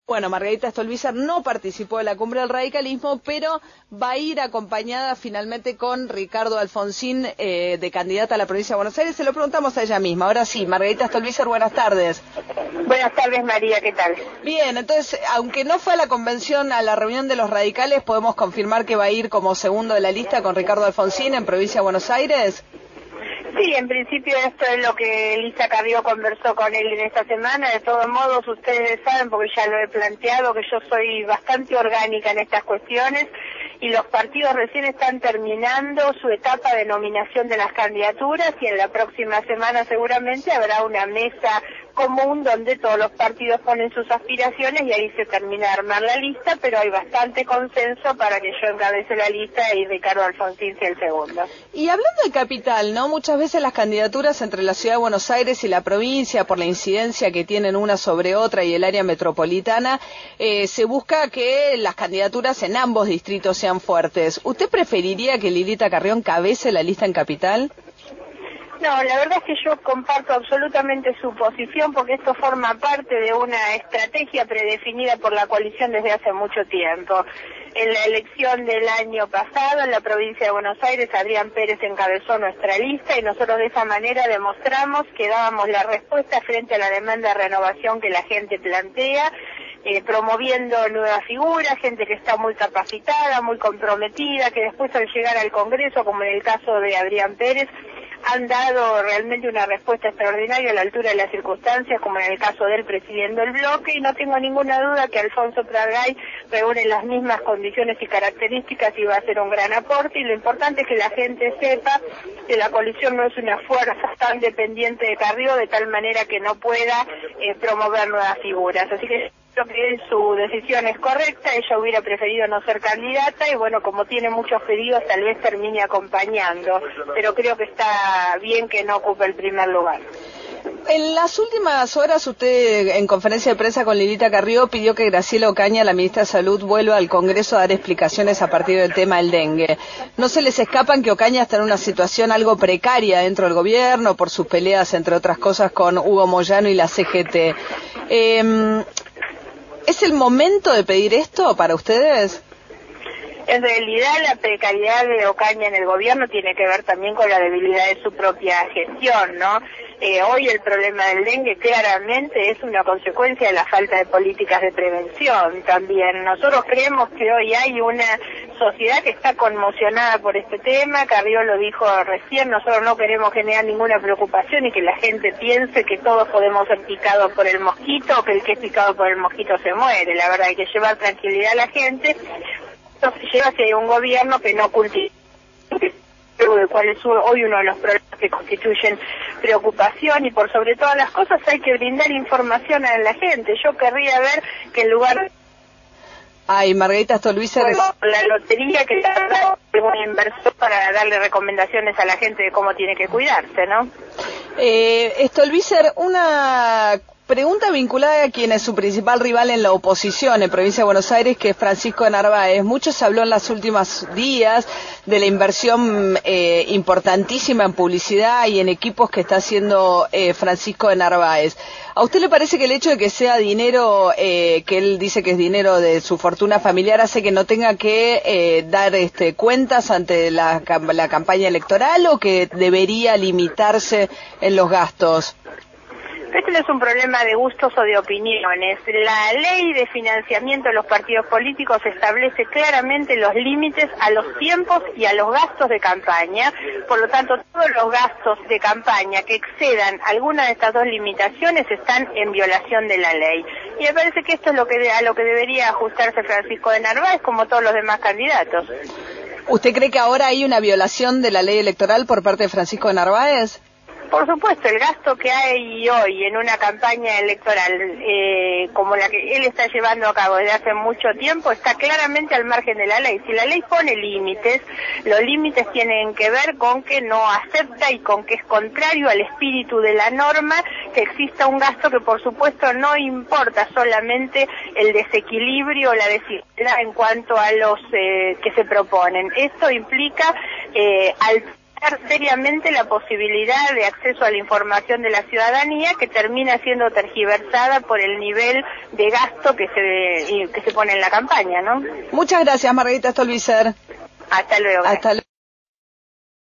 Bueno, Margarita Stolbizer no participó de la cumbre del radicalismo, pero va a ir acompañada finalmente con Ricardo Alfonsín, de candidata a la provincia de Buenos Aires. Se lo preguntamos a ella misma. Ahora sí, Margarita Stolbizer, buenas tardes. Buenas tardes, María, ¿qué tal? Bien, entonces, aunque no fue a la convención, a la reunión de los radicales, ¿podemos confirmar que va a ir como segundo de la lista con Ricardo Alfonsín en provincia de Buenos Aires? Sí, en principio esto es lo que Elisa Carrió conversó con él en esta semana. De todos modos, ustedes saben, porque ya lo he planteado, que yo soy bastante orgánica en estas cuestiones y los partidos recién están terminando su etapa de nominación de las candidaturas y en la próxima semana seguramente habrá una mesa común donde todos los partidos ponen sus aspiraciones y ahí se termina de armar la lista, pero hay bastante consenso para que yo encabece la lista y Ricardo Alfonsín sea el segundo. Y hablando de capital, ¿no? Muchas veces las candidaturas entre la ciudad de Buenos Aires y la provincia, por la incidencia que tienen una sobre otra y el área metropolitana, se busca que las candidaturas en ambos distritos sean fuertes. ¿Usted preferiría que Lilita Carrió encabece la lista en capital? No, la verdad es que yo comparto absolutamente su posición porque esto forma parte de una estrategia predefinida por la coalición desde hace mucho tiempo. En la elección del año pasado en la provincia de Buenos Aires, Adrián Pérez encabezó nuestra lista y nosotros de esa manera demostramos que dábamos la respuesta frente a la demanda de renovación que la gente plantea, promoviendo nuevas figuras, gente que está muy capacitada, muy comprometida, que después al llegar al Congreso, como en el caso de Adrián Pérez, han dado realmente una respuesta extraordinaria a la altura de las circunstancias, como en el caso del presidente del bloque, y no tengo ninguna duda que Alfonso Pradgay reúne las mismas condiciones y características y va a ser un gran aporte, y lo importante es que la gente sepa que la coalición no es una fuerza tan dependiente de Carrió, de tal manera que no pueda promover nuevas figuras. Así que creo que su decisión es correcta, ella hubiera preferido no ser candidata y bueno, como tiene muchos pedidos tal vez termine acompañando, pero creo que está bien que no ocupe el primer lugar. En las últimas horas usted en conferencia de prensa con Lilita Carrió pidió que Graciela Ocaña, la ministra de Salud, vuelva al Congreso a dar explicaciones a partir del tema del dengue. ¿No se les escapan que Ocaña está en una situación algo precaria dentro del gobierno por sus peleas, entre otras cosas, con Hugo Moyano y la CGT? ¿Es el momento de pedir esto para ustedes? En realidad la precariedad de Ocaña en el gobierno tiene que ver también con la debilidad de su propia gestión, ¿no? Hoy el problema del dengue claramente es una consecuencia de la falta de políticas de prevención también. Nosotros creemos que hoy hay una sociedad que está conmocionada por este tema, Carrió lo dijo recién, nosotros no queremos generar ninguna preocupación y que la gente piense que todos podemos ser picados por el mosquito o que el que es picado por el mosquito se muere. La verdad hay que llevar tranquilidad a la gente. Esto se lleva si hay un gobierno que no cultiva, de cuál es hoy uno de los problemas que constituyen preocupación y por sobre todas las cosas hay que brindar información a la gente. Yo querría ver que en lugar Ay, Margarita Stolbizer, la lotería que da algún inversor para darle recomendaciones a la gente de cómo tiene que cuidarse, ¿no? Stolbizer, una pregunta vinculada a quien es su principal rival en la oposición en provincia de Buenos Aires, que es Francisco de Narváez. Mucho se habló en los últimos días de la inversión importantísima en publicidad y en equipos que está haciendo Francisco de Narváez. ¿A usted le parece que el hecho de que sea dinero, que él dice que es dinero de su fortuna familiar, hace que no tenga que dar cuentas ante la campaña electoral o que debería limitarse en los gastos? Este no es un problema de gustos o de opiniones. La ley de financiamiento de los partidos políticos establece claramente los límites a los tiempos y a los gastos de campaña. Por lo tanto, todos los gastos de campaña que excedan alguna de estas dos limitaciones están en violación de la ley. Y me parece que esto es a lo que debería ajustarse Francisco de Narváez, como todos los demás candidatos. ¿Usted cree que ahora hay una violación de la ley electoral por parte de Francisco de Narváez? Por supuesto, el gasto que hay hoy en una campaña electoral como la que él está llevando a cabo desde hace mucho tiempo está claramente al margen de la ley. Si la ley pone límites, los límites tienen que ver con que no acepta y con que es contrario al espíritu de la norma que exista un gasto que por supuesto no importa solamente el desequilibrio o la desigualdad en cuanto a los que se proponen. Esto implica seriamente la posibilidad de acceso a la información de la ciudadanía, que termina siendo tergiversada por el nivel de gasto que se pone en la campaña, ¿no? Muchas gracias, Margarita Stolbizer. Hasta luego. Hasta luego.